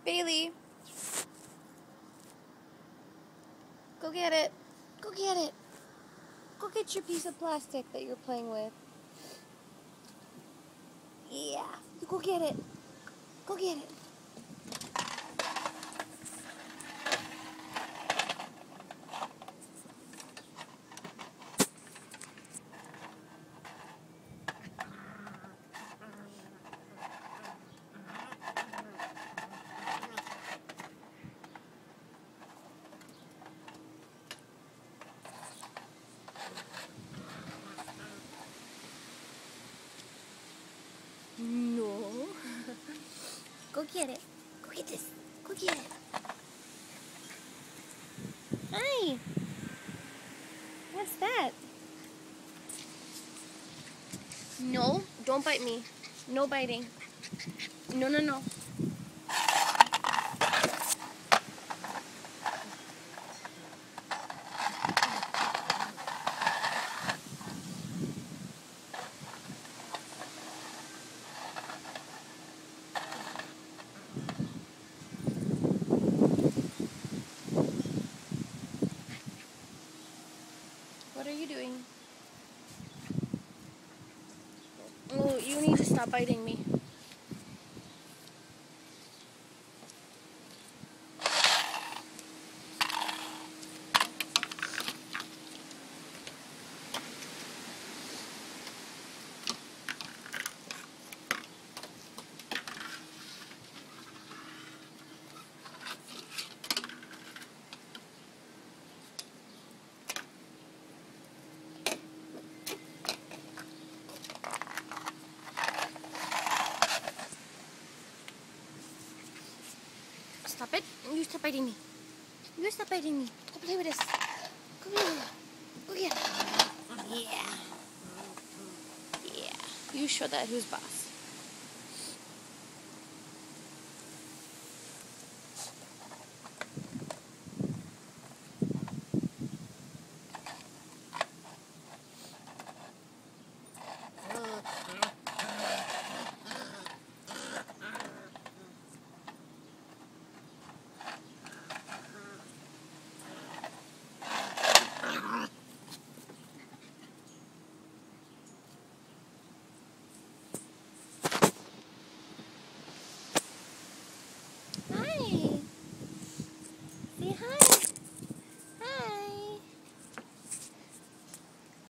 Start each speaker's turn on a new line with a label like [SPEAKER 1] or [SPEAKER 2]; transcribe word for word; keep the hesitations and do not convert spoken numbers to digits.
[SPEAKER 1] Bailey, go get it. Go get it. Go get your piece of plastic that you're playing with. Yeah, you go get it. Go get it. No. Go get it. Go get this. Go get it. Hi. What's that? No, don't bite me. No biting. No, no, no. What are you doing? Oh, you need to stop biting me. Stop it. You stop biting me. You stop biting me. Go play with this. Go play with it. Go get it. Yeah. Yeah. You show that who's boss.